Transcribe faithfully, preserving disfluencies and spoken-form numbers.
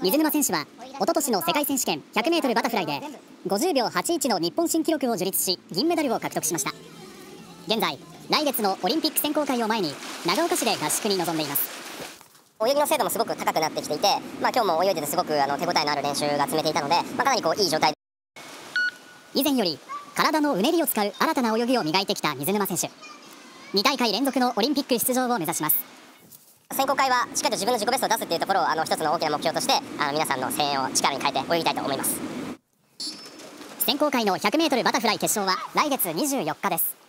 水沼選手は一昨年の世界選手権 ひゃくメートル バタフライでごじゅうびょうはちじゅういちの日本新記録を樹立し、銀メダルを獲得しました。現在来月のオリンピック選考会を前に長岡市で合宿に臨んでいます。 泳ぎの精度もすごく高くなってきていて、まあ、今日も泳いでてすごくあの手応えのある練習が積めていたので、まあ、かなりこういい状態。 以前より体のうねりを使う新たな泳ぎを磨いてきた水沼選手。に大会連続のオリンピック出場を目指します。 選考会はしっかりと自分の自己ベストを出すっていうところをあの一つの大きな目標として、あの皆さんの声援を力に変えて泳ぎたいと思います。 選考会の ひゃくメートル バタフライ決勝は来月にじゅうよっかです。